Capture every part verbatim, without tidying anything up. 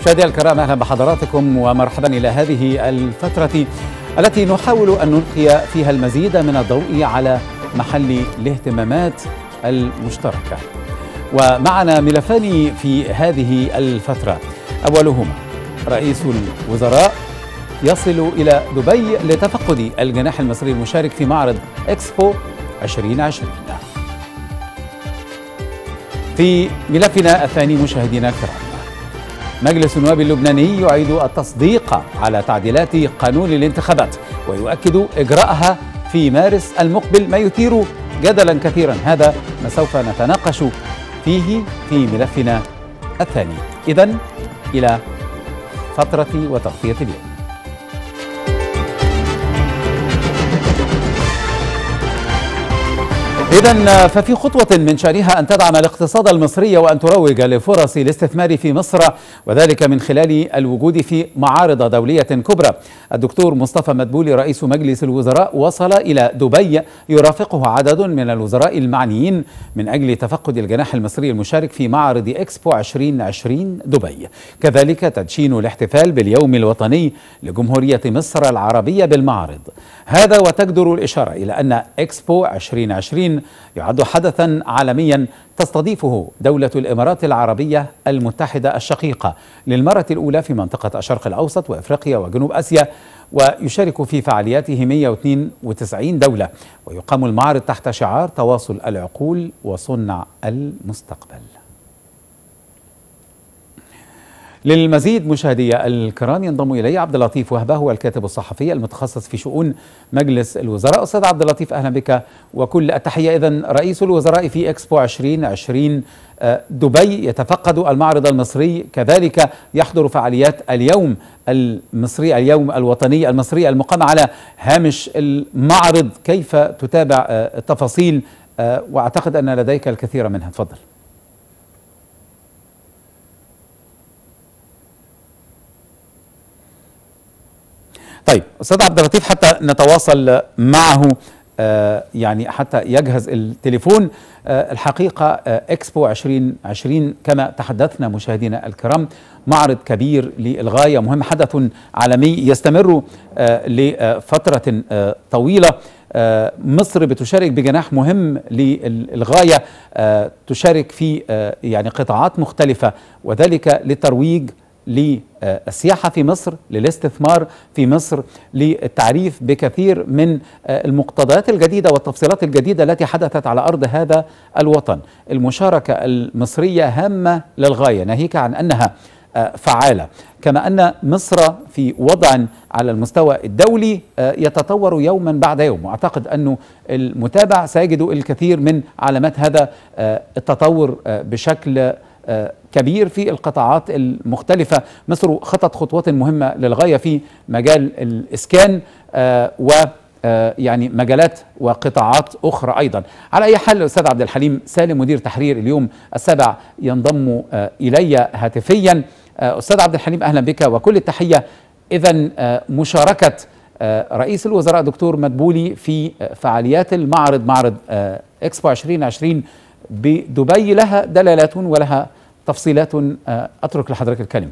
مشاهدينا الكرام، اهلا بحضراتكم ومرحبا الى هذه الفترة التي نحاول ان نلقي فيها المزيد من الضوء على محل الاهتمامات المشتركة. ومعنا ملفان في هذه الفترة، اولهما رئيس الوزراء يصل الى دبي لتفقد الجناح المصري المشارك في معرض اكسبو ألفين وعشرين. في ملفنا الثاني مشاهدينا الكرام، مجلس النواب اللبناني يعيد التصديق على تعديلات قانون الانتخابات ويؤكد إجراءها في مارس المقبل، ما يثير جدلا كثيرا. هذا ما سوف نتناقش فيه في ملفنا الثاني. إذن إلى فترة وتغطية اليوم. إذن ففي خطوة من شأنها أن تدعم الاقتصاد المصري وأن تروج لفرص الاستثمار في مصر، وذلك من خلال الوجود في معارض دولية كبرى. الدكتور مصطفى مدبولي رئيس مجلس الوزراء وصل إلى دبي يرافقه عدد من الوزراء المعنيين من أجل تفقد الجناح المصري المشارك في معرض إكسبو ألفين وعشرين دبي، كذلك تدشين الاحتفال باليوم الوطني لجمهورية مصر العربية بالمعرض. هذا وتجدر الإشارة إلى أن إكسبو ألفين وعشرين يعد حدثا عالميا تستضيفه دولة الإمارات العربية المتحدة الشقيقة للمرة الأولى في منطقة الشرق الأوسط وإفريقيا وجنوب آسيا، ويشارك في فعالياته مئة واثنين وتسعين دولة، ويقام المعرض تحت شعار تواصل العقول وصنع المستقبل. للمزيد مشاهدي الكرام ينضم الي عبد اللطيف وهبه، هو الكاتب الصحفي المتخصص في شؤون مجلس الوزراء. استاذ عبد اللطيف اهلا بك وكل التحيه. اذا رئيس الوزراء في اكسبو ألفين وعشرين دبي يتفقد المعرض المصري، كذلك يحضر فعاليات اليوم المصري اليوم الوطني المصري المقام على هامش المعرض. كيف تتابع التفاصيل؟ واعتقد ان لديك الكثير منها، تفضل. طيب استاذ عبد اللطيف، حتى نتواصل معه آه يعني حتى يجهز التليفون. آه الحقيقه آه اكسبو ألفين وعشرين كما تحدثنا مشاهدينا الكرام معرض كبير للغايه، مهم، حدث عالمي يستمر آه لفتره آه طويله. آه مصر بتشارك بجناح مهم للغايه، آه تشارك في آه يعني قطاعات مختلفه، وذلك للترويج للسياحة في مصر، للاستثمار في مصر، للتعريف بكثير من المقتضيات الجديدة والتفصيلات الجديدة التي حدثت على أرض هذا الوطن. المشاركة المصرية هامة للغاية، ناهيك عن أنها فعالة، كما أن مصر في وضع على المستوى الدولي يتطور يوما بعد يوم، وأعتقد أنه المتابع سيجد الكثير من علامات هذا التطور بشكل كبير في القطاعات المختلفة. مصر خطت خطوات مهمة للغاية في مجال الإسكان آه و آه يعني مجالات وقطاعات أخرى أيضا. على أي حال، أستاذ عبد الحليم سالم مدير تحرير اليوم السابع ينضم آه إلي هاتفيا. آه أستاذ عبد الحليم أهلا بك وكل التحية. إذن آه مشاركة آه رئيس الوزراء دكتور مدبولي في آه فعاليات المعرض، معرض آه إكسبو ألفين وعشرين بدبي، لها دلالات ولها تفصيلات. أترك لحضرتك الكلمة.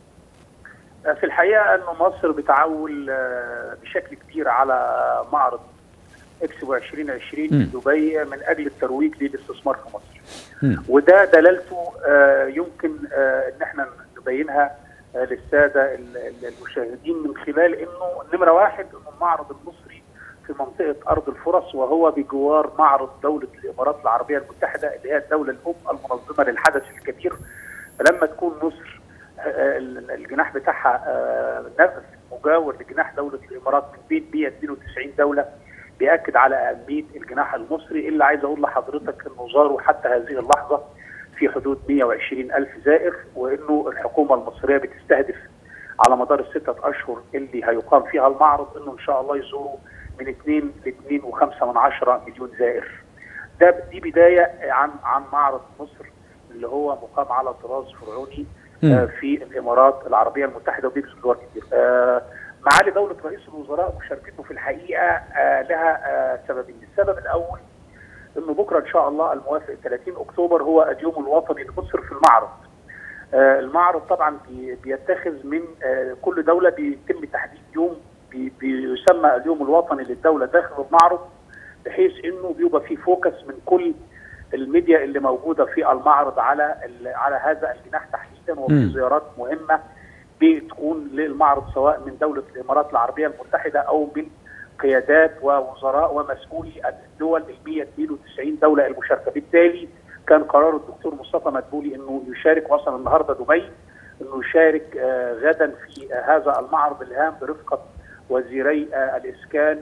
في الحقيقة أن مصر بتعول بشكل كبير على معرض إكسبو ألفين وعشرين في دبي من أجل الترويج للاستثمار في مصر. م. وده دلالته يمكن أن احنا نبينها للسادة المشاهدين من خلال أنه نمرة واحد أنه المعرض المصري في منطقة أرض الفرص، وهو بجوار معرض دولة الإمارات العربية المتحدة اللي هي الدولة الأم المنظمة للحدث الكبير. فلما تكون مصر الجناح بتاعها نفس مجاور لجناح دولة الإمارات من بين مئة واثنين وتسعين دولة، بيأكد على أهمية الجناح المصري، اللي عايز أقول لحضرتك إنه زاروا حتى هذه اللحظة في حدود مئة وعشرين ألف زائر، وإنه الحكومة المصرية بتستهدف على مدار الستة أشهر اللي هيقام فيها المعرض إنه إن شاء الله يزوروا من اثنين ل اثنين وخمسة من عشرة مليون زائر. ده دي بدايه عن عن معرض مصر اللي هو مقام على طراز فرعوني آه في الامارات العربيه المتحده وبيجذب دول كتير. آه معالي دوله رئيس الوزراء مشاركته في الحقيقه آه لها آه سببين. السبب الاول انه بكره ان شاء الله الموافق ثلاثين أكتوبر هو اليوم الوطني لمصر في المعرض. المعرض طبعا بيتخذ من كل دوله بيتم تحديد يوم بيسمى اليوم الوطني للدوله داخل المعرض، بحيث انه بيبقى فيه فوكس من كل الميديا اللي موجوده في المعرض على على هذا الجناح تحديدا، وفي زيارات مهمه بتكون للمعرض سواء من دوله الامارات العربيه المتحده او من قيادات ووزراء ومسؤولي الدول ال مئة واثنين وتسعين دوله المشاركه. بالتالي كان قرار الدكتور مصطفى مدبولي انه يشارك، وصل النهارده دبي، انه يشارك غدا في هذا المعرض الهام برفقه وزيري الاسكان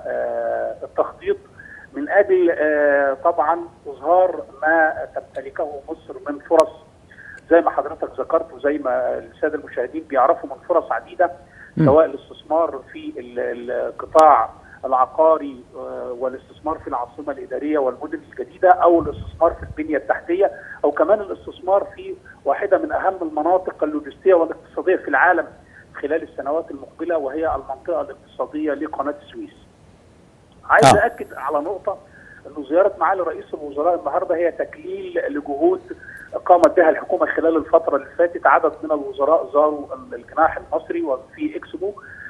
والتخطيط، من اجل طبعا اظهار ما تمتلكه مصر من فرص زي ما حضرتك ذكرت، وزي ما الساده المشاهدين بيعرفوا من فرص عديده، سواء الاستثمار في القطاع العقاري والاستثمار في العاصمه الاداريه والمدن الجديده، او الاستثمار في البنيه التحتيه، او كمان الاستثمار في واحده من اهم المناطق اللوجستيه والاقتصاديه في العالم خلال السنوات المقبله، وهي المنطقه الاقتصاديه لقناه السويس. عايز آه. اكد على نقطه، انه زياره معالي رئيس الوزراء النهارده هي تكليل لجهود قامت بها الحكومه خلال الفتره اللي فاتت. عدد من الوزراء زاروا الجناح المصري وفي اكسبو،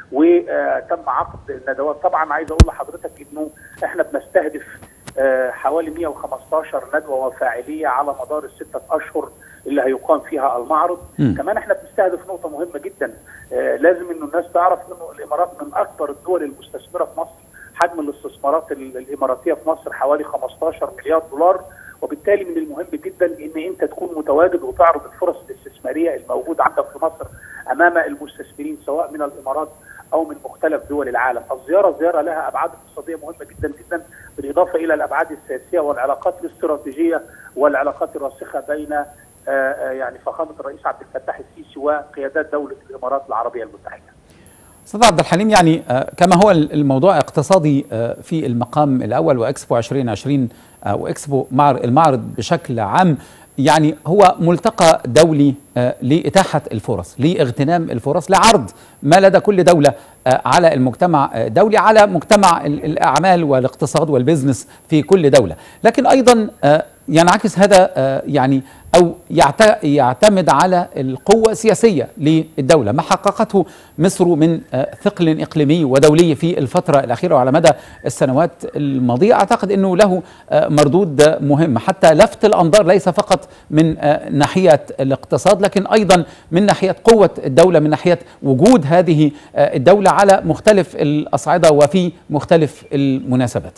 وتم عقد ندوات. طبعا عايز اقول لحضرتك انه احنا بنستهدف حوالي مئة وخمستاشر ندوه وفاعليه على مدار السته اشهر اللي هيقام فيها المعرض. م. كمان احنا بنستهدف نقطه مهمه جدا، لازم انه الناس تعرف انه الامارات من اكبر الدول المستثمره في مصر. حجم الاستثمارات الاماراتيه في مصر حوالي خمستاشر مليار دولار، وبالتالي من المهم جدا ان انت تكون متواجد وتعرض الفرص الاستثماريه الموجوده عندك في مصر امام المستثمرين سواء من الامارات او من مختلف دول العالم. الزياره زياره لها ابعاد اقتصاديه مهمه جدا جدا، بالاضافه الى الابعاد السياسيه والعلاقات الاستراتيجيه والعلاقات الراسخه بين يعني فخامه الرئيس عبد الفتاح السيسي وقيادات دوله الامارات العربيه المتحده. استاذ عبد الحليم، يعني كما هو الموضوع اقتصادي في المقام الاول، واكسبو عشرين عشرين واكسبو المعرض بشكل عام، يعني هو ملتقى دولي لإتاحة الفرص، لاغتنام الفرص، لعرض ما لدى كل دولة على المجتمع الدولي، على مجتمع الأعمال والاقتصاد والبزنس في كل دولة. لكن أيضا ينعكس هذا يعني أو يعتمد على القوة السياسية للدولة، ما حققته مصر من ثقل إقليمي ودولي في الفترة الأخيرة وعلى مدى السنوات الماضية. أعتقد أنه له مردود مهم، حتى لفت الأنظار ليس فقط من ناحية الاقتصاد، لكن أيضا من ناحية قوة الدولة، من ناحية وجود هذه الدولة على مختلف الأصعدة وفي مختلف المناسبات.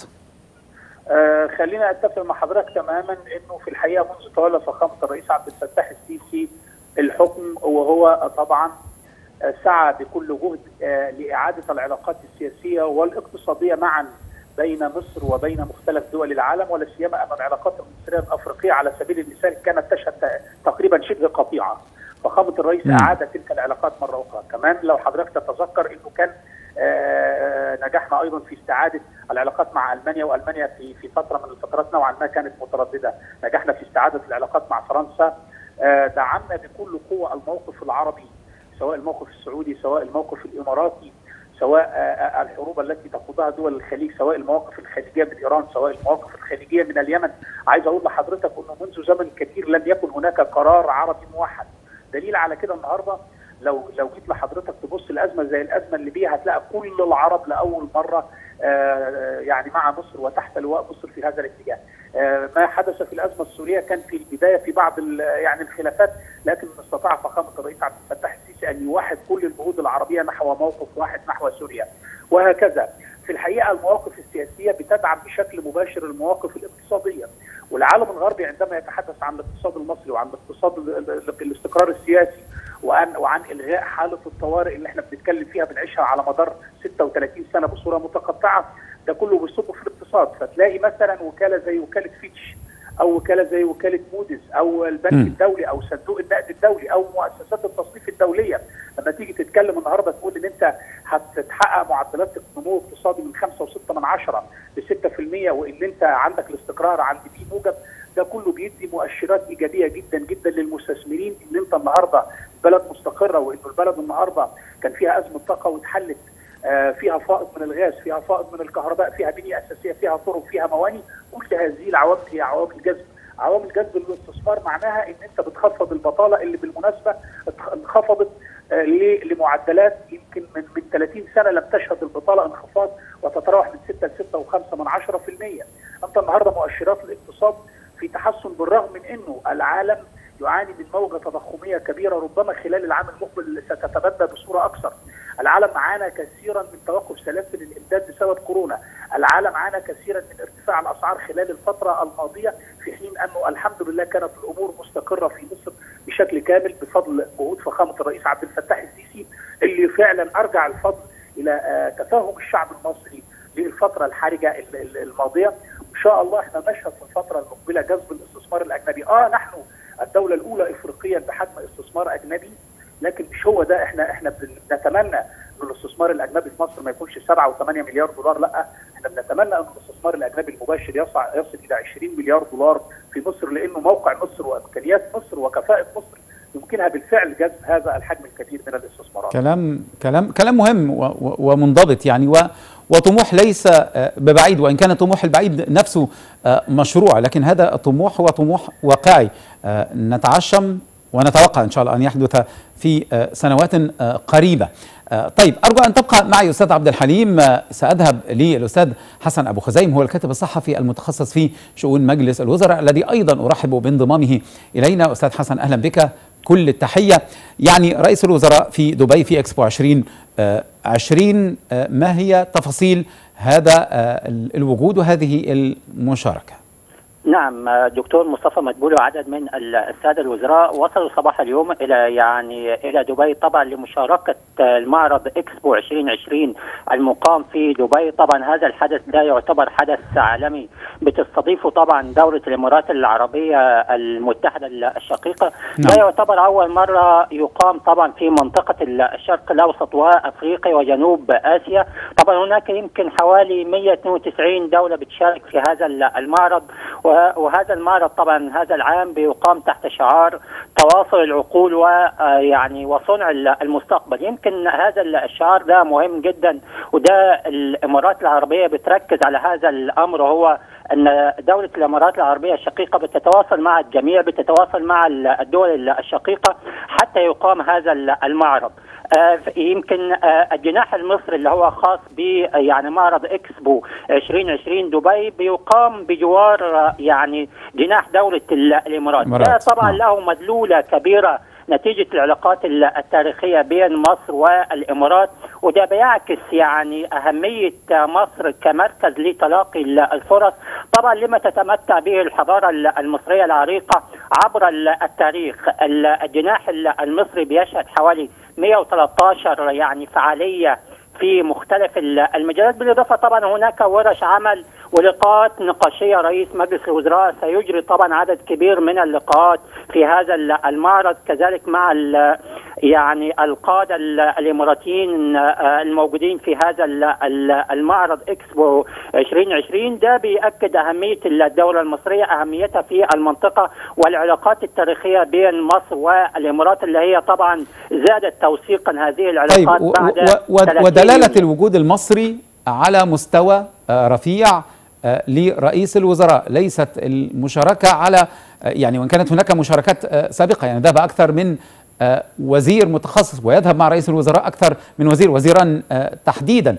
آه خلينا اتفق مع حضرتك تماما انه في الحقيقه منذ تولى فخامه الرئيس عبد الفتاح السيسي الحكم، وهو طبعا سعى بكل جهد آه لاعاده العلاقات السياسيه والاقتصاديه معا بين مصر وبين مختلف دول العالم، ولا سيما ان العلاقات المصريه الافريقيه على سبيل المثال كانت تشهد تقريبا شبه قطيعه. فخامه الرئيس اعاد تلك العلاقات مره اخرى. كمان لو حضرتك تتذكر انه كان آه نجحنا ايضا في استعاده العلاقات مع المانيا، والمانيا في في فتره من الفترات نوعا ما كانت متردده. نجحنا في استعاده العلاقات مع فرنسا. آه دعمنا بكل قوه الموقف العربي، سواء الموقف السعودي سواء الموقف الاماراتي، سواء آه الحروب التي تخوضها دول الخليج، سواء المواقف الخليجيه من ايران، سواء المواقف الخليجيه من اليمن. عايز اقول لحضرتك انه منذ زمن كبير لم يكن هناك قرار عربي موحد. دليل على كده النهارده لو لو جيت لحضرتك تبص الازمه زي الازمه الليبيه، هتلاقي كل العرب لاول مره آه يعني مع مصر وتحت لواء مصر في هذا الاتجاه. آه ما حدث في الازمه السوريه كان في البدايه في بعض يعني الخلافات، لكن استطاع فخامه الرئيس عبد الفتاح السيسي ان يوحد كل الجهود العربيه نحو موقف واحد نحو سوريا، وهكذا. في الحقيقه المواقف السياسيه بتدعم بشكل مباشر المواقف الاقتصاديه، والعالم الغربي عندما يتحدث عن الاقتصاد المصري وعن الاقتصاد الاستقرار السياسي وعن وعن الغاء حاله الطوارئ اللي احنا بنتكلم فيها بنعيشها على مدار ستة وثلاثين سنه بصوره متقطعه، ده كله بيصب في الاقتصاد. فتلاقي مثلا وكاله زي وكاله فيتش، او وكاله زي وكاله موديز، او البنك م. الدولي، او صندوق النقد الدولي، او مؤسسات التصنيف الدوليه، لما تيجي تتكلم النهارده تقول ان انت هتحقق معدلات نمو اقتصادي من خمسة وستة من عشرة ل ستة في المئة، وان انت عندك الاستقرار عند بي موجب، ده كله بيدي مؤشرات ايجابيه جدا جدا للمستثمرين ان انت النهارده البلد مستقره، وانه البلد النهارده كان فيها ازمه طاقه واتحلت، آه فيها فائض من الغاز، فيها فائض من الكهرباء، فيها بنيه اساسيه، فيها طرق، فيها مواني. كل هذه العوامل هي عوامل جذب عوامل جذب الاستثمار معناها ان انت بتخفض البطاله اللي بالمناسبه انخفضت لمعدلات يمكن من من ثلاثين سنه لم تشهد البطاله انخفاض وتتراوح من ستة ل ستة وخمسة من عشرة في المية. انت النهارده مؤشرات الاقتصاد في تحسن بالرغم من انه العالم يعاني من موجه تضخميه كبيره ربما خلال العام المقبل ستتبدى بصوره اكثر. العالم عانى كثيرا من توقف سلاسل الامداد بسبب كورونا، العالم عانى كثيرا من ارتفاع الاسعار خلال الفتره الماضيه، في حين انه الحمد لله كانت الامور مستقره في مصر بشكل كامل بفضل جهود فخامه الرئيس عبد الفتاح السيسي اللي فعلا ارجع الفضل الى تفاهم الشعب المصري للفتره الحرجه الماضيه. ان شاء الله احنا نشهد في الفتره المقبله جذب الاستثمار الاجنبي. اه نحن الدوله الاولى افريقيا بحجم استثمار اجنبي، لكن مش هو ده. احنا احنا بنتمنى ان الاستثمار الاجنبي في مصر ما يكونش سبعة وثمانية مليار دولار، لا احنا بنتمنى ان الاستثمار الاجنبي المباشر يصل يصل الى عشرين مليار دولار في مصر، لانه موقع مصر وامكانيات مصر وكفاءه مصر يمكنها بالفعل جذب هذا الحجم الكبير من الاستثمارات. كلام كلام كلام مهم ومنضبط يعني، وطموح ليس ببعيد، وان كان الطموح البعيد نفسه مشروع، لكن هذا الطموح هو طموح واقعي نتعشم ونتوقع ان شاء الله ان يحدث في سنوات قريبه. طيب ارجو ان تبقى معي استاذ عبد الحليم، ساذهب للاستاذ حسن ابو خزيم، هو الكاتب الصحفي المتخصص في شؤون مجلس الوزراء الذي ايضا ارحب بانضمامه الينا. استاذ حسن اهلا بك، كل التحيه. يعني رئيس الوزراء في دبي في اكسبو عشرين عشرين، ما هي تفاصيل هذا الوجود وهذه المشاركه؟ نعم دكتور مصطفى مدبولي وعدد من الساده الوزراء وصلوا صباح اليوم الى يعني الى دبي طبعا لمشاركه المعرض اكسبو عشرين عشرين المقام في دبي. طبعا هذا الحدث ده يعتبر حدث عالمي بتستضيفه طبعا دوله الامارات العربيه المتحده الشقيقه. ده يعتبر اول مره يقام طبعا في منطقه الشرق الاوسط وافريقيا وجنوب اسيا. طبعا هناك يمكن حوالي مئة واثنين وتسعين دوله بتشارك في هذا المعرض، وهذا المعرض طبعا هذا العام بيقام تحت شعار تواصل العقول ويعني وصنع المستقبل. يمكن هذا الشعار ده مهم جدا، وده الامارات العربيه بتركز على هذا الامر، هو ان دوله الامارات العربيه الشقيقه بتتواصل مع الجميع، بتتواصل مع الدول الشقيقه حتى يقام هذا المعرض. آه يمكن آه الجناح المصري اللي هو خاص ب يعني معرض اكسبو عشرين عشرين دبي بيقام بجوار آه يعني جناح دوله الامارات. ده طبعا له مدلوله كبيره نتيجه العلاقات التاريخيه بين مصر والامارات، وده بيعكس يعني اهميه مصر كمركز لتلاقي الفرص طبعا لما تتمتع به الحضاره المصريه العريقه عبر التاريخ. الجناح المصري بيشهد حوالي مئة وثلاثة عشر يعني فعاليه في مختلف المجالات، بالاضافه طبعا هناك ورش عمل ولقاءات نقاشيه. رئيس مجلس الوزراء سيجري طبعا عدد كبير من اللقاءات في هذا المعرض، كذلك مع يعني القاده الاماراتيين الموجودين في هذا المعرض اكسبو عشرين عشرين. ده بيأكد اهميه الدوله المصريه، اهميتها في المنطقه والعلاقات التاريخيه بين مصر والامارات اللي هي طبعا زادت توثيقا هذه العلاقات. طيب بعد ودلاله الوجود المصري على مستوى رفيع لرئيس الوزراء، ليست المشاركه على يعني وان كانت هناك مشاركات سابقه، يعني ذهب اكثر من وزير متخصص ويذهب مع رئيس الوزراء اكثر من وزير وزيران تحديدا.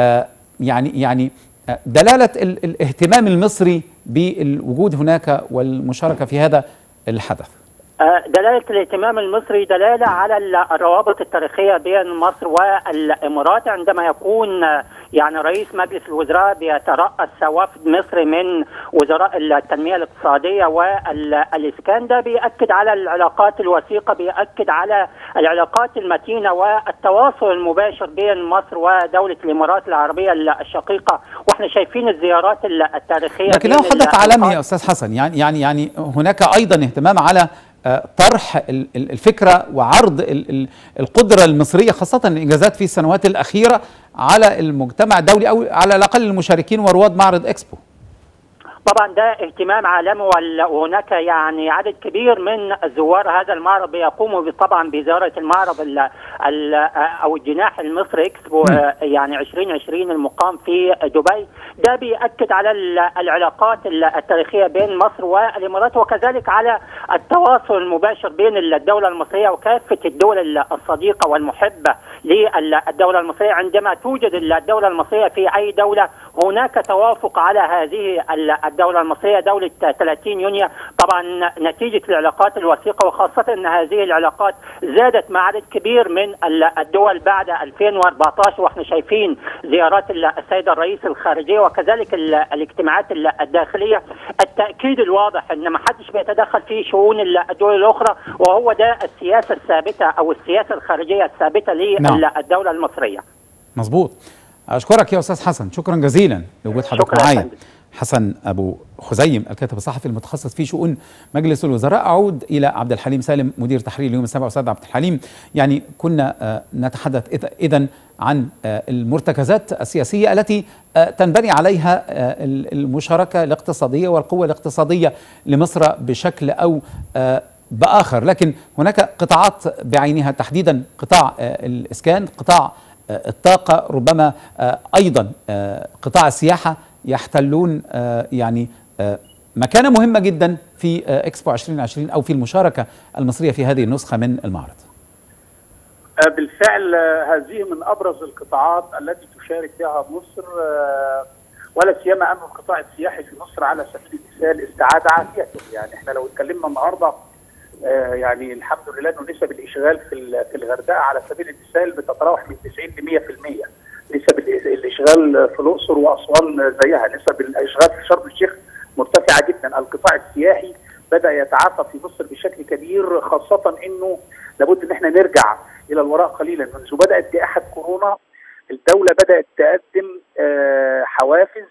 يعني يعني دلاله الاهتمام المصري بالوجود هناك والمشاركه في هذا الحدث. دلالة الاهتمام المصري دلالة على الروابط التاريخية بين مصر والإمارات. عندما يكون يعني رئيس مجلس الوزراء بيترأس وفد مصري من وزراء التنمية الاقتصادية والإسكان، ده بيأكد على العلاقات الوثيقة، بيأكد على العلاقات المتينة والتواصل المباشر بين مصر ودولة الإمارات العربية الشقيقة. واحنا شايفين الزيارات التاريخية، لكنه حدث عالمي يا أستاذ حسن. يعني يعني يعني هناك أيضا اهتمام على طرح الفكرة وعرض القدرة المصرية خاصة الإنجازات في السنوات الأخيرة على المجتمع الدولي أو على الأقل المشاركين ورواد معرض إكسبو. طبعا ده اهتمام عالمي، وهناك يعني عدد كبير من زوار هذا المعرض بيقوموا طبعا بزياره المعرض ال ال او الجناح المصري اكسبو يعني عشرين عشرين المقام في دبي. ده بيأكد على العلاقات التاريخية بين مصر والامارات، وكذلك على التواصل المباشر بين الدولة المصرية وكافة الدول الصديقة والمحبة للدولة المصرية. عندما توجد الدولة المصرية في اي دولة هناك توافق على هذه الدولة المصرية. دولة ثلاثين يونيو طبعا نتيجة العلاقات الوثيقة، وخاصة ان هذه العلاقات زادت مع عدد كبير من الدول بعد ألفين وأربعة عشر، واحنا شايفين زيارات السيد الرئيس الخارجية وكذلك الاجتماعات الداخلية. التأكيد الواضح ان ما حدش بيتدخل في شؤون الدول الاخرى، وهو ده السياسة الثابتة او السياسة الخارجية الثابتة للدولة المصرية. مظبوط. أشكرك يا أستاذ حسن، شكرا جزيلا لوجود حضرتك معايا. حسن أبو خزيم الكاتب الصحفي المتخصص في شؤون مجلس الوزراء. أعود إلى عبد الحليم سالم مدير تحرير اليوم السابع. أستاذ عبد الحليم، يعني كنا نتحدث إذن عن المرتكزات السياسية التي تنبني عليها المشاركة الاقتصادية والقوة الاقتصادية لمصر بشكل أو بآخر، لكن هناك قطاعات بعينها، تحديدا قطاع الإسكان، قطاع الطاقة، ربما أيضا قطاع السياحة، يحتلون يعني مكانة مهمة جدا في إكسبو عشرين عشرين أو في المشاركة المصرية في هذه النسخة من المعرض. بالفعل هذه من أبرز القطاعات التي تشارك بها مصر، ولا سيما أن القطاع السياحي في مصر على سبيل المثال استعاد عافيته. يعني احنا لو اتكلمنا النهارده يعني الحمد لله انه نسب الاشغال في في الغردقه على سبيل المثال بتتراوح من تسعين ل مئة بالمئة. نسب الاشغال في الاقصر واسوان زيها، نسب الاشغال في شرم الشيخ مرتفعه جدا. القطاع السياحي بدا يتعافى في مصر بشكل كبير، خاصه انه لابد ان احنا نرجع الى الوراء قليلا. منذ بدات جائحه كورونا الدوله بدات تقدم حوافز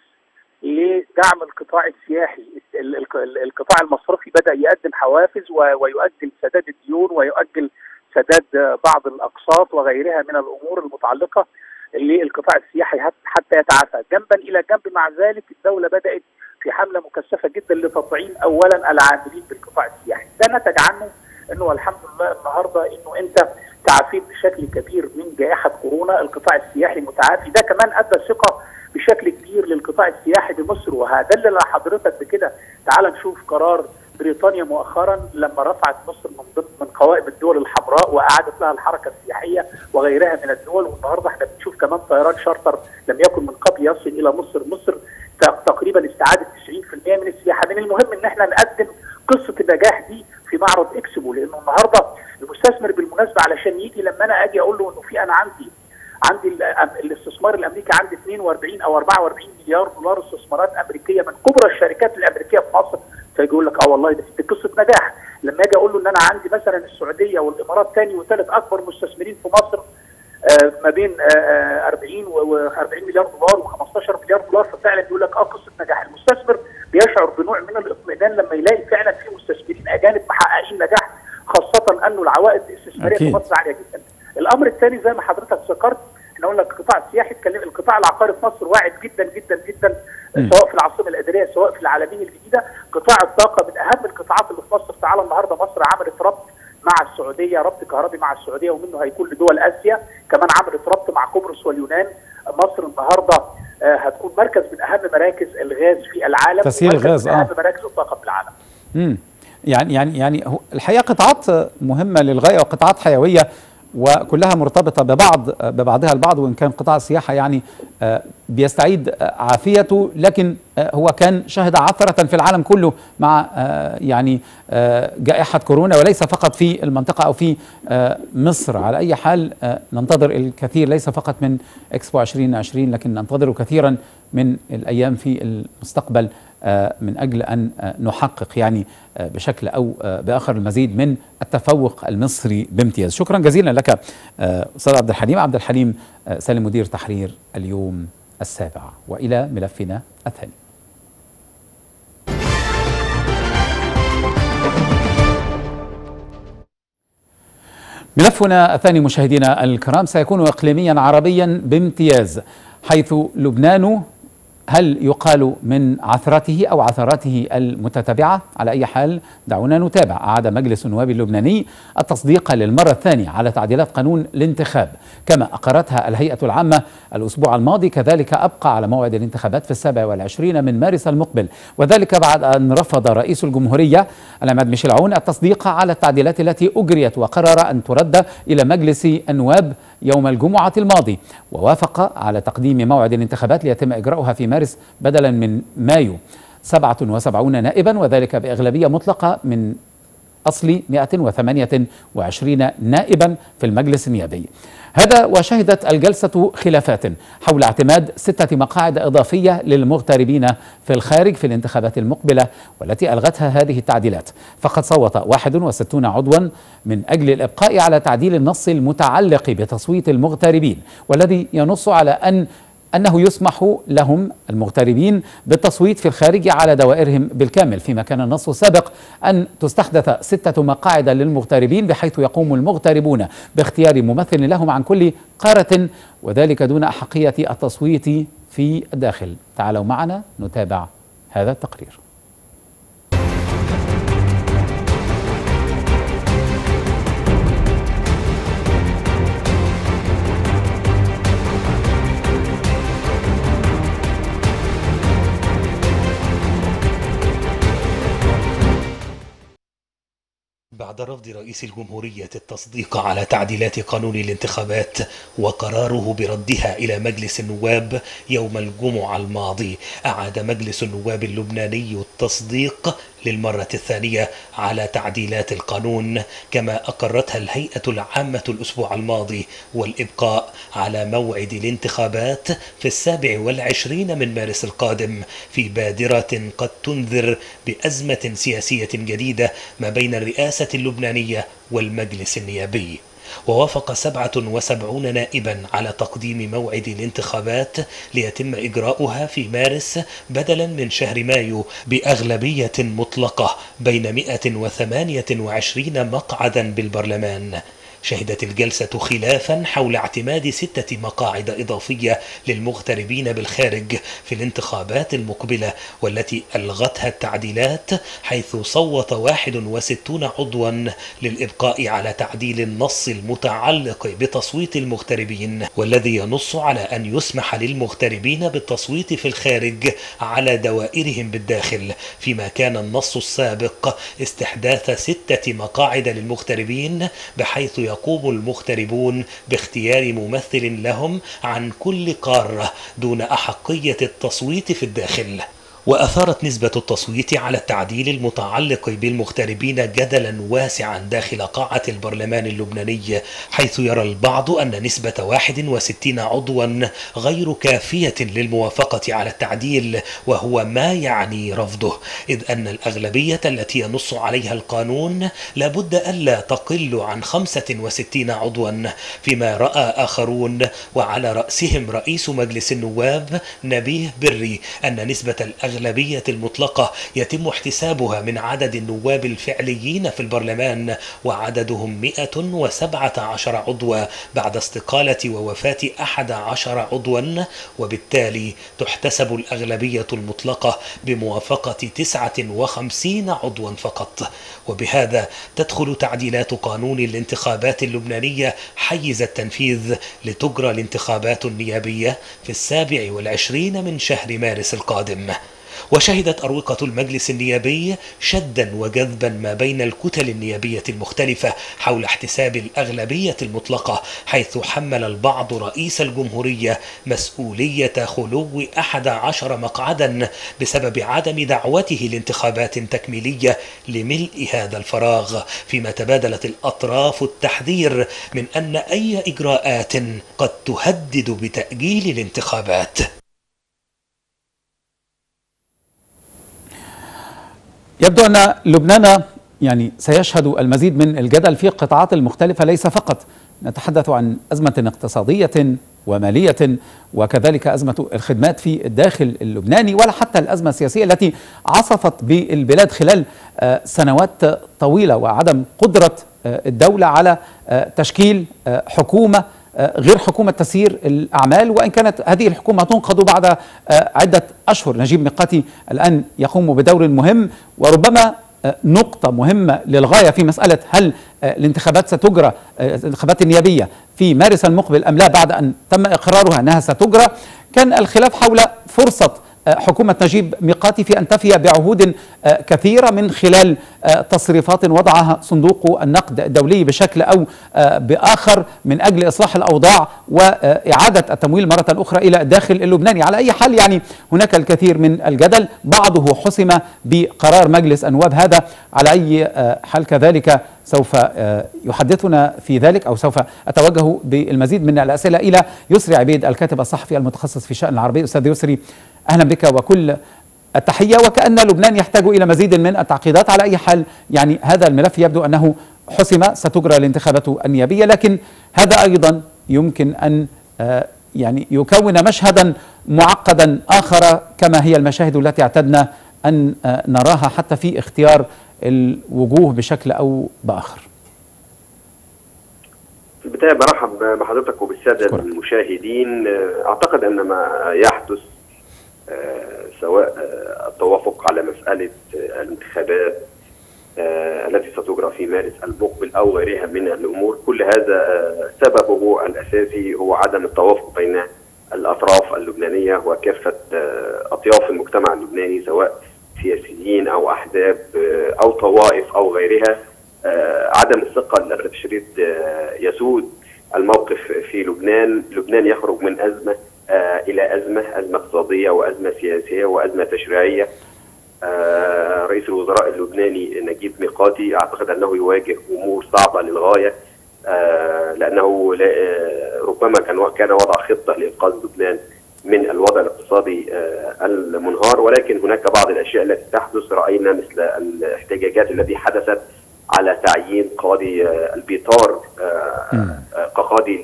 لدعم القطاع السياحي. القطاع المصرفي بدأ يقدم حوافز ويؤجل سداد الديون ويؤجل سداد بعض الأقساط وغيرها من الأمور المتعلقة للقطاع السياحي حتى يتعافى. جنبا إلى جنب مع ذلك الدولة بدأت في حملة مكثفة جدا لتطعيم أولا العاملين بالقطاع السياحي. ده نتج عنه أنه الحمد لله النهاردة أنه أنت تعافيت بشكل كبير من جائحة كورونا، القطاع السياحي متعافي. ده كمان أدى ثقة بشكل كبير للقطاع السياحي بمصر، وهدلل على حضرتك بكده. تعال نشوف قرار بريطانيا مؤخرا لما رفعت مصر من ضمن من قوائم الدول الحمراء واعادت لها الحركه السياحيه وغيرها من الدول. والنهارده احنا بنشوف كمان طيران شارتر لم يكن من قبل يصل الى مصر. مصر تقريبا استعادت تسعين بالمئة من السياحه. من المهم ان احنا نقدم قصه النجاح دي في معرض اكسبو، لانه النهارده المستثمر بالمناسبه علشان يجي لما انا اجي اقول له انه في انا عندي عندي الاستثمار الامريكي عندي اثنين وأربعين او أربعة وأربعين مليار دولار استثمارات امريكيه من كبرى الشركات الامريكيه في مصر، فيجي يقول لك اه والله دي قصه نجاح. لما اجي اقول له ان انا عندي مثلا السعوديه والامارات ثاني وثالث اكبر مستثمرين في مصر آه ما بين آه أربعين وأربعين مليار دولار وخمستاشر مليار دولار، ففعلا يقول لك اه قصه نجاح. المستثمر بيشعر بنوع من الاطمئنان لما يلاقي فعلا في مستثمرين اجانب محققين نجاح، خاصه انه العوائد الاستثماريه في مصر عاليه جدا. الامر الثاني زي ما حضرتك ذكرت، احنا قلنا القطاع السياحي، اتكلم القطاع العقاري في مصر واعد جدا جدا جدا، م. سواء في العاصمه الاداريه سواء في العالمين الجديده. قطاع الطاقه من اهم القطاعات اللي في مصر. تعالى النهارده مصر عملت ربط مع السعوديه، ربط كهربي مع السعوديه ومنه هيكون لدول اسيا، كمان عملت ربط مع قبرص واليونان. مصر النهارده آه هتكون مركز من اهم مراكز الغاز في العالم، تسييل الغاز، من اهم آه. مراكز الطاقه في العالم. امم يعني يعني يعني الحقيقه قطاعات مهمه للغايه وقطاعات حيويه وكلها مرتبطة ببعض ببعضها البعض. وإن كان قطاع السياحة يعني بيستعيد عافيته، لكن هو كان شهد عثرة في العالم كله مع يعني جائحة كورونا، وليس فقط في المنطقة أو في مصر. على أي حال ننتظر الكثير ليس فقط من إكسبو عشرين عشرين، لكن ننتظر كثيرا من الأيام في المستقبل من أجل أن نحقق يعني بشكل أو بآخر المزيد من التفوق المصري بامتياز. شكرا جزيلا لك أستاذ عبد الحليم. عبد الحليم سالم مدير تحرير اليوم السابع. وإلى ملفنا الثاني. ملفنا الثاني مشاهدينا الكرام سيكون إقليميا عربيا بامتياز، حيث لبنان هل يقال من عثرته أو عثراته المتتابعة؟ على أي حال دعونا نتابع. أعاد مجلس النواب اللبناني التصديق للمرة الثانية على تعديلات قانون الانتخاب كما أقرتها الهيئة العامة الأسبوع الماضي، كذلك أبقى على موعد الانتخابات في السابع والعشرين من مارس المقبل، وذلك بعد أن رفض رئيس الجمهورية العماد ميشيل عون التصديق على التعديلات التي أجريت وقرر أن ترد إلى مجلس النواب يوم الجمعة الماضي، ووافق على تقديم موعد الانتخابات ليتم إجراؤها في مارس بدلا من مايو. سبعة وسبعين نائبا، وذلك بأغلبية مطلقة من أصل مئة وثمانية وعشرين نائبا في المجلس النيابي. هذا وشهدت الجلسة خلافات حول اعتماد ستة مقاعد إضافية للمغتربين في الخارج في الانتخابات المقبلة والتي ألغتها هذه التعديلات، فقد صوت واحد وستون عضوا من أجل الإبقاء على تعديل النص المتعلق بتصويت المغتربين، والذي ينص على أن أنه يسمح لهم المغتربين بالتصويت في الخارج على دوائرهم بالكامل، فيما كان النص السابق أن تستحدث ستة مقاعد للمغتربين بحيث يقوم المغتربون باختيار ممثل لهم عن كل قارة، وذلك دون أحقية التصويت في الداخل. تعالوا معنا نتابع هذا التقرير. بعد رفض رئيس الجمهورية التصديق على تعديلات قانون الانتخابات وقراره بردها إلى مجلس النواب يوم الجمعة الماضي، أعاد مجلس النواب اللبناني التصديق للمرة الثانية على تعديلات القانون كما أقرتها الهيئة العامة الأسبوع الماضي، والإبقاء على موعد الانتخابات في السابع والعشرين من مارس القادم في بادرة قد تنذر بأزمة سياسية جديدة ما بين الرئاسة اللبنانية والمجلس النيابي. ووافق سبعة وسبعون نائبا على تقديم موعد الانتخابات ليتم إجراؤها في مارس بدلا من شهر مايو بأغلبية مطلقة بين مئة وثمانية وعشرين مقعدا بالبرلمان. شهدت الجلسة خلافا حول اعتماد ستة مقاعد إضافية للمغتربين بالخارج في الانتخابات المقبلة والتي ألغتها التعديلات، حيث صوت واحد وستون عضوا للإبقاء على تعديل النص المتعلق بتصويت المغتربين، والذي ينص على أن يسمح للمغتربين بالتصويت في الخارج على دوائرهم بالداخل، فيما كان النص السابق استحداث ستة مقاعد للمغتربين بحيث يقوم المغتربون باختيار ممثل لهم عن كل قارة دون أحقية التصويت في الداخل. وأثارت نسبة التصويت على التعديل المتعلق بالمغتربين جدلا واسعا داخل قاعة البرلمان اللبناني، حيث يرى البعض أن نسبة واحد وستين عضوا غير كافية للموافقة على التعديل، وهو ما يعني رفضه، إذ أن الأغلبية التي ينص عليها القانون لابد ألا تقل عن خمسة وستين عضوا، فيما رأى آخرون وعلى رأسهم رئيس مجلس النواب نبيه بري أن نسبة الأغلبية الأغلبية المطلقة يتم احتسابها من عدد النواب الفعليين في البرلمان، وعددهم مئة وسبعة عشر عضوا بعد استقالة ووفاة أحد عشر عضوا، وبالتالي تحتسب الأغلبية المطلقة بموافقة تسعة وخمسين عضوا فقط. وبهذا تدخل تعديلات قانون الانتخابات اللبنانية حيز التنفيذ لتجرى الانتخابات النيابية في السابع والعشرين من شهر مارس القادم. وشهدت أروقة المجلس النيابي شدا وجذبا ما بين الكتل النيابية المختلفة حول احتساب الأغلبية المطلقة، حيث حمل البعض رئيس الجمهورية مسؤولية خلو أحد عشر مقعدا بسبب عدم دعوته لانتخابات تكميلية لملء هذا الفراغ، فيما تبادلت الأطراف التحذير من أن أي إجراءات قد تهدد بتأجيل الانتخابات. يبدو أن لبنان يعني سيشهد المزيد من الجدل في القطاعات المختلفة، ليس فقط نتحدث عن أزمة اقتصادية ومالية وكذلك أزمة الخدمات في الداخل اللبناني، ولا حتى الأزمة السياسية التي عصفت بالبلاد خلال سنوات طويلة، وعدم قدرة الدولة على تشكيل حكومة غير حكومة تسيير الأعمال، وإن كانت هذه الحكومة تنقض بعد عدة أشهر. نجيب ميقاتي الآن يقوم بدور مهم، وربما نقطة مهمة للغاية في مسألة هل الانتخابات ستجرى، الانتخابات النيابية في مارس المقبل أم لا، بعد أن تم إقرارها أنها ستجرى. كان الخلاف حول فرصة حكومة نجيب ميقاتي في أن تفي بعهود كثيرة من خلال تصريفات وضعها صندوق النقد الدولي بشكل أو بآخر من أجل إصلاح الأوضاع وإعادة التمويل مرة أخرى إلى الداخل اللبناني. على أي حال يعني هناك الكثير من الجدل، بعضه حسم بقرار مجلس النواب. هذا على أي حال كذلك سوف يحدثنا في ذلك، أو سوف أتوجه بالمزيد من الأسئلة إلى يسري عبيد الكاتب الصحفي المتخصص في شأن العربية. أستاذ يسري، أهلا بك وكل التحية. وكأن لبنان يحتاج إلى مزيد من التعقيدات. على أي حال يعني هذا الملف يبدو أنه حسم، ستجرى الانتخابات النيابية، لكن هذا أيضا يمكن أن يعني يكون مشهدا معقدا آخر كما هي المشاهد التي اعتدنا أن نراها حتى في اختيار الوجوه بشكل أو بآخر. في البداية برحب بحضرتك وبالسادة المشاهدين. أعتقد أن ما يحدث سواء التوافق على مسألة الانتخابات التي ستجرى في مارس المقبل أو غيرها من الأمور، كل هذا سببه الأساسي هو عدم التوافق بين الأطراف اللبنانية وكافة أطياف المجتمع اللبناني، سواء سياسيين أو أحزاب أو طوائف أو غيرها. عدم الثقة للأسف الشديد يسود الموقف في لبنان. لبنان يخرج من أزمة إلى أزمة، أزمة اقتصادية وأزمة سياسية وأزمة تشريعية. رئيس الوزراء اللبناني نجيب ميقاتي أعتقد أنه يواجه أمور صعبة للغاية، لأنه ربما كان كان وضع خطة لإنقاذ لبنان من الوضع الاقتصادي المنهار، ولكن هناك بعض الأشياء التي تحدث. رأينا مثل الاحتجاجات التي حدثت على تعيين قاضي البيطار كقاضي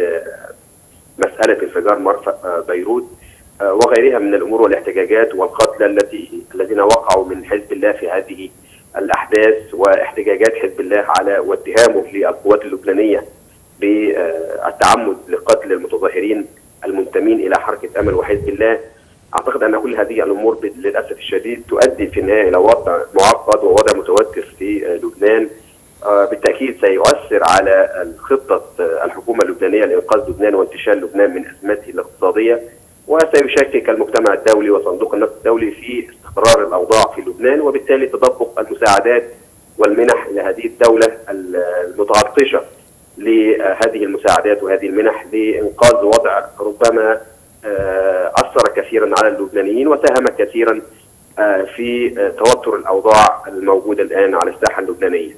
لمسألة انفجار مرفأ بيروت وغيرها من الأمور والاحتجاجات والقتلى التي الذين وقعوا من حزب الله في هذه الأحداث، واحتجاجات حزب الله على واتهامه للقوات اللبنانية بالتعمد لقتل المتظاهرين المنتمين إلى حركة أمل وحزب الله. أعتقد أن كل هذه الأمور للأسف الشديد تؤدي في النهاية إلى وضع معقد ووضع متوتر في لبنان، بالتأكيد سيؤثر على خطة الحكومة اللبنانية لإنقاذ لبنان وانتشال لبنان من أزمته الاقتصادية، وسيشكك المجتمع الدولي وصندوق النقد الدولي في استقرار الأوضاع في لبنان، وبالتالي تدفق المساعدات والمنح لهذه الدولة المتعطشة لهذه المساعدات وهذه المنح لإنقاذ وضع ربما أثر كثيرا على اللبنانيين وساهم كثيرا في توتر الأوضاع الموجودة الآن على الساحة اللبنانية.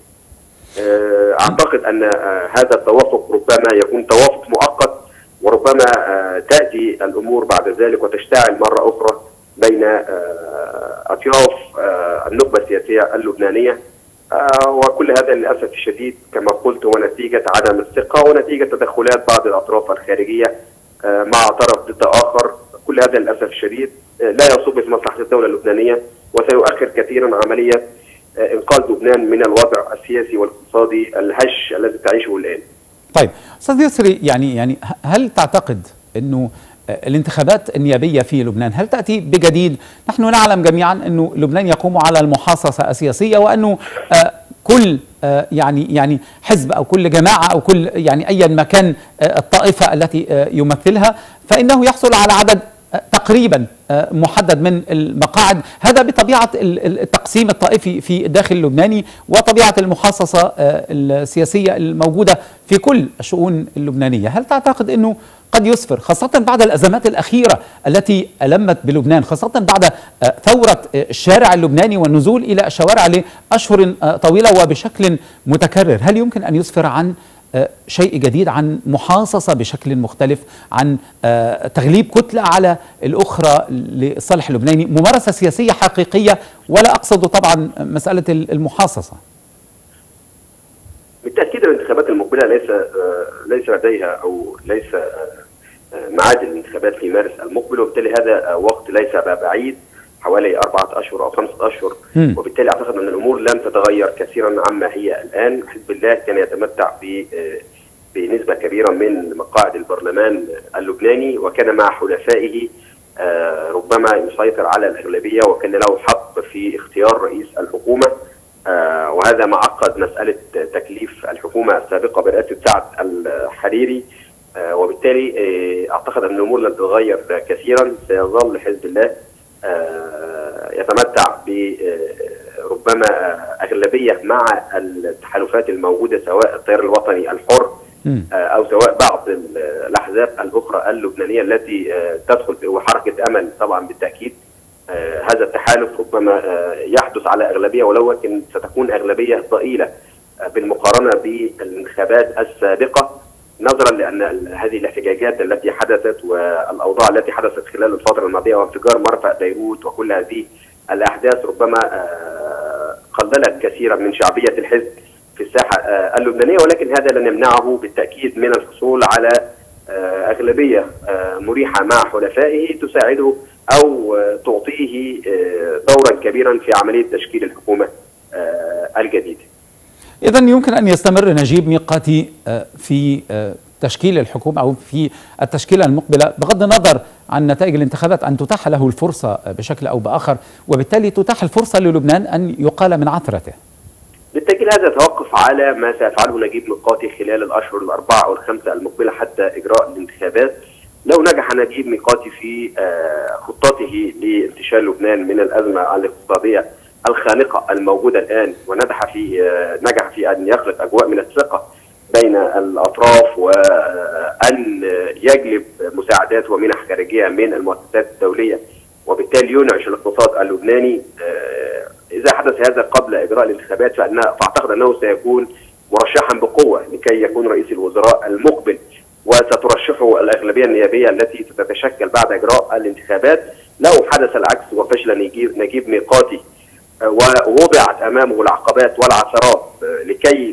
أعتقد أن هذا التوافق ربما يكون توافق مؤقت، وربما تأتي الأمور بعد ذلك وتشتعل مرة أخرى بين أطياف النخبة السياسية اللبنانية، وكل هذا للأسف الشديد كما قلت هو نتيجة عدم الثقة ونتيجة تدخلات بعض الأطراف الخارجية مع طرف ضد آخر. كل هذا للأسف الشديد لا يصب في مصلحة الدولة اللبنانية، وسيؤخر كثيرا عملية إنقاذ لبنان من الوضع السياسي والاقتصادي الهش الذي تعيشه الآن. طيب أستاذ يسري، يعني يعني هل تعتقد أنه الانتخابات النيابية في لبنان هل تأتي بجديد؟ نحن نعلم جميعا أنه لبنان يقوم على المحاصصة السياسية، وأنه آه كل آه يعني يعني حزب أو كل جماعة أو كل يعني أيا ما كان آه الطائفة التي آه يمثلها فإنه يحصل على عدد آه تقريبا آه محدد من المقاعد. هذا بطبيعة التقسيم الطائفي في الداخل اللبناني وطبيعة المحاصصة آه السياسية الموجودة في كل الشؤون اللبنانية. هل تعتقد أنه قد يسفر، خاصة بعد الأزمات الأخيرة التي ألمت بلبنان، خاصة بعد ثورة الشارع اللبناني والنزول إلى الشوارع لأشهر طويلة وبشكل متكرر، هل يمكن أن يسفر عن شيء جديد، عن محاصصة بشكل مختلف، عن تغليب كتلة على الأخرى لصالح اللبناني، ممارسة سياسية حقيقية، ولا أقصد طبعا مسألة المحاصصة؟ بالتأكيد الانتخابات المقبلة ليس ليس لديها أو ليس ميعاد الانتخابات في مارس المقبل، وبالتالي هذا وقت ليس بعيد، حوالي أربعة أشهر أو خمسة أشهر، وبالتالي أعتقد أن الأمور لن تتغير كثيرا عما هي الآن. حزب الله كان يتمتع بنسبة كبيرة من مقاعد البرلمان اللبناني، وكان مع حلفائه ربما يسيطر على الأغلبية، وكان له حق في اختيار رئيس الحكومة، وهذا ما عقد مسألة تكليف الحكومة السابقة برئاسة سعد الحريري. وبالتالي أعتقد أن الأمور لن تتغير كثيرا، سيظل حزب الله يتمتع بربما أغلبية مع التحالفات الموجودة، سواء التيار الوطني الحر أو سواء بعض الأحزاب الأخرى اللبنانية التي تدخل وحركة أمل طبعا بالتأكيد. هذا التحالف ربما يحدث على أغلبية، ولكن ستكون أغلبية ضئيلة بالمقارنة بالانتخابات السابقة، نظرا لأن هذه الاحتجاجات التي حدثت والأوضاع التي حدثت خلال الفترة الماضية وانفجار مرفأ بيروت وكل هذه الأحداث ربما قللت كثيرا من شعبية الحزب في الساحة اللبنانية، ولكن هذا لن يمنعه بالتأكيد من الحصول على أغلبية مريحة مع حلفائه تساعده أو تعطيه دورا كبيرا في عملية تشكيل الحكومة الجديدة. إذن يمكن أن يستمر نجيب ميقاتي في تشكيل الحكومة أو في التشكيلة المقبلة بغض النظر عن نتائج الانتخابات، أن تتاح له الفرصة بشكل أو بآخر، وبالتالي تتاح الفرصة للبنان أن يقال من عثرته. بالتأكيد هذا يتوقف على ما سيفعله نجيب ميقاتي خلال الأشهر الأربعة أو الخمسة المقبلة حتى إجراء الانتخابات. لو نجح نجيب ميقاتي في خطته لانتشال لبنان من الأزمة الاقتصادية الخانقة الموجودة الآن، ونجح في نجح في أن يخلق أجواء من الثقة بين الأطراف، وأن يجلب مساعدات ومنح خارجية من المؤسسات الدولية، وبالتالي ينعش الاقتصاد اللبناني. إذا حدث هذا قبل إجراء الانتخابات فأعتقد أنه سيكون مرشحا بقوة لكي يكون رئيس الوزراء المقبل، وسترشحه الأغلبية النيابية التي ستتشكل بعد إجراء الانتخابات. لو حدث العكس وفشل نجيب, نجيب ميقاتي ووضعت أمامه العقبات والعثرات لكي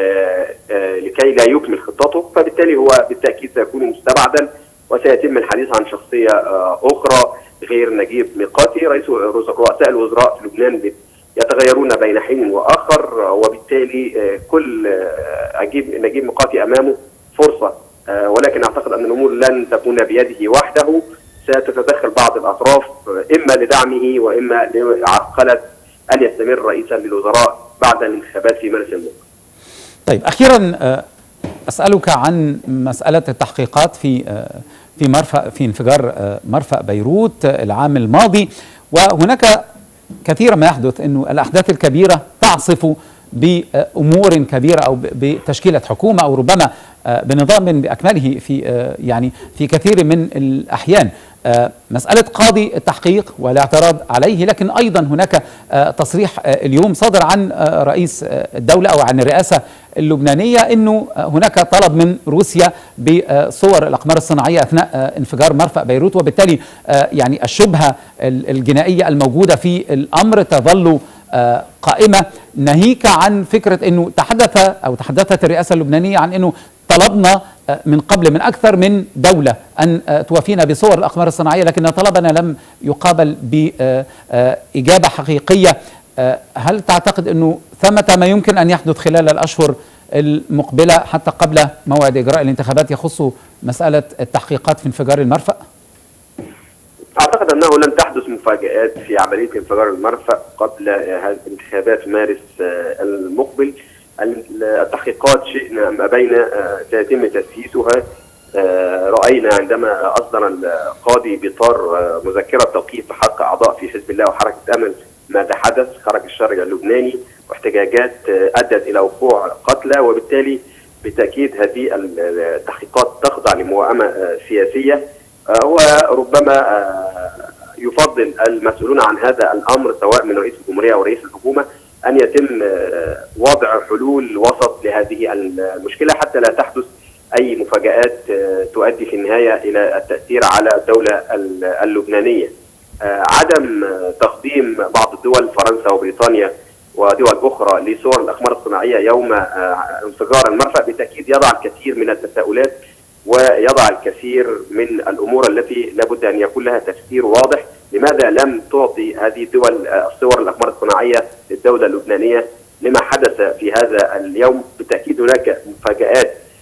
لكي لا يكمل خطته، فبالتالي هو بالتأكيد سيكون مستبعدا، وسيتم الحديث عن شخصية أخرى غير نجيب ميقاتي. رئيس رؤساء الوزراء في لبنان يتغيرون بين حين وآخر، وبالتالي كل نجيب ميقاتي أمامه فرصة، ولكن أعتقد أن الأمور لن تكون بيده وحده، ستتدخل بعض الأطراف إما لدعمه وإما لعرقلة أن يستمر رئيسا للوزراء بعد الانتخابات في مارس المقبل. طيب، أخيرا أسألك عن مسألة التحقيقات في في مرفأ في انفجار مرفأ بيروت العام الماضي، وهناك كثيرا ما يحدث أنه الأحداث الكبيرة تعصف بأمور كبيرة أو بتشكيلة حكومة أو ربما بنظام بأكمله في يعني في كثير من الأحيان. مسألة قاضي التحقيق والاعتراض عليه، لكن أيضا هناك تصريح اليوم صدر عن رئيس الدولة أو عن الرئاسة اللبنانية أنه هناك طلب من روسيا بصور الأقمار الصناعية أثناء انفجار مرفأ بيروت، وبالتالي يعني الشبهة الجنائية الموجودة في الأمر تظل قائمة، ناهيك عن فكرة أنه تحدث أو تحدثت الرئاسة اللبنانية عن أنه طلبنا من قبل من أكثر من دولة أن توافينا بصور الأقمار الصناعية، لكن طلبنا لم يقابل بإجابة حقيقية. هل تعتقد أنه ثمة ما يمكن أن يحدث خلال الأشهر المقبلة حتى قبل موعد إجراء الانتخابات يخص مسألة التحقيقات في انفجار المرفأ؟ أعتقد أنه لن تحدث مفاجآت في عملية انفجار المرفأ قبل انتخابات مارس المقبل. التحقيقات شئنا ما بين سيتم تسييسها. رأينا عندما أصدر القاضي بإطار مذكرة توقيف حق أعضاء في حزب الله وحركة أمل ماذا حدث خرج الشارع اللبناني، واحتجاجات أدت إلى وقوع قتلى، وبالتالي بالتأكيد هذه التحقيقات تخضع لموائمة سياسية، وربما يفضل المسؤولون عن هذا الأمر سواء من رئيس الجمهورية أو رئيس الحكومة أن يتم وضع حلول وسط لهذه المشكلة حتى لا تحدث أي مفاجآت تؤدي في النهاية إلى التأثير على الدولة اللبنانية. عدم تقديم بعض الدول فرنسا وبريطانيا ودول أخرى لصور الأقمار الصناعية يوم انفجار المرفأ بالتأكيد يضع الكثير من التساؤلات ويضع الكثير من الأمور التي لابد أن يكون لها تفسير واضح. لماذا لم تعطي هذه الدول الصور الأقمار الصناعية للدولة اللبنانية؟ لما حدث في هذا اليوم؟ بالتأكيد هناك مفاجآت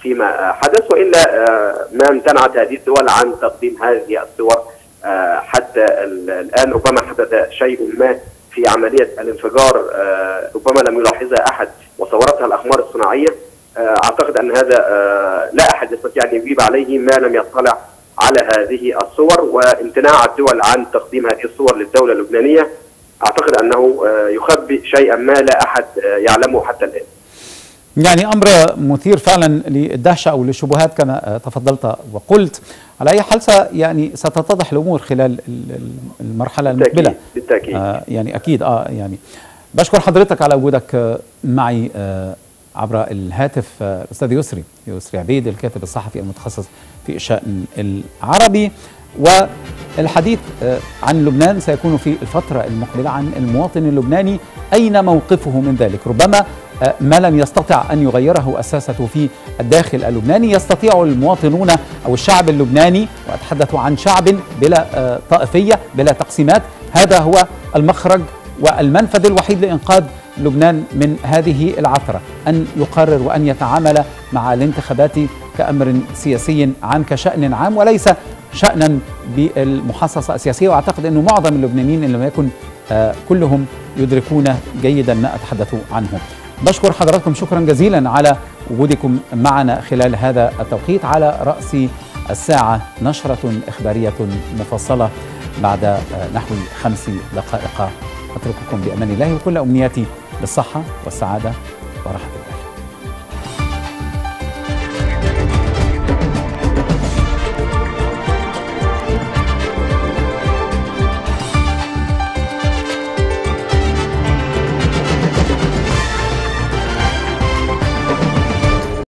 فيما حدث، والا ما امتنعت هذه الدول عن تقديم هذه الصور حتى الان. ربما حدث شيء ما في عمليه الانفجار ربما لم يلاحظها احد وصورتها الاقمار الصناعيه. اعتقد ان هذا لا احد يستطيع ان يجيب عليه ما لم يطلع على هذه الصور، وامتناع الدول عن تقديم هذه الصور للدوله اللبنانيه اعتقد انه يخبئ شيئا ما لا احد يعلمه حتى الان. يعني امر مثير فعلا للدهشه او للشبهات كما تفضلت وقلت. على اي حال يعني ستتضح الامور خلال المرحله المقبله بالتاكيد. آه يعني اكيد اه يعني بشكر حضرتك على وجودك معي آه عبر الهاتف. الاستاذ آه يسري يسري عبيد الكاتب الصحفي المتخصص في الشأن العربي. والحديث آه عن لبنان سيكون في الفتره المقبله عن المواطن اللبناني، اين موقفه من ذلك. ربما ما لم يستطع أن يغيره الساسة في الداخل اللبناني، يستطيع المواطنون أو الشعب اللبناني، وأتحدث عن شعب بلا طائفية بلا تقسيمات، هذا هو المخرج والمنفذ الوحيد لإنقاذ لبنان من هذه العثرة، أن يقرر وأن يتعامل مع الانتخابات كأمر سياسي عام كشأن عام وليس شأنا بالمحاصصة السياسية. وأعتقد أنه معظم اللبنانيين إن لم يكن كلهم يدركون جيدا ما أتحدث عنه. بشكر حضراتكم شكرا جزيلا على وجودكم معنا خلال هذا التوقيت. على رأس الساعة نشرة إخبارية مفصلة بعد نحو خمس دقائق. أترككم بأمان الله وكل أمنياتي بالصحة والسعادة وراحة الله.